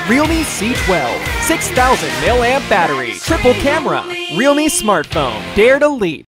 Realme C12, 6,000 mAh battery, triple camera, Realme smartphone, dare to leap.